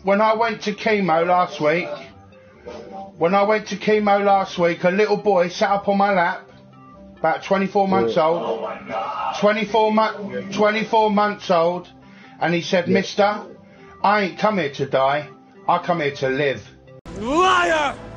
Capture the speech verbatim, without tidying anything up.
when I went to chemo last week, when I went to chemo last week, a little boy sat up on my lap, about twenty-four months old, Oh my God. twenty-four, mu twenty-four months old, and he said, Yeah. Mister, I ain't come here to die, I come here to live. Liar!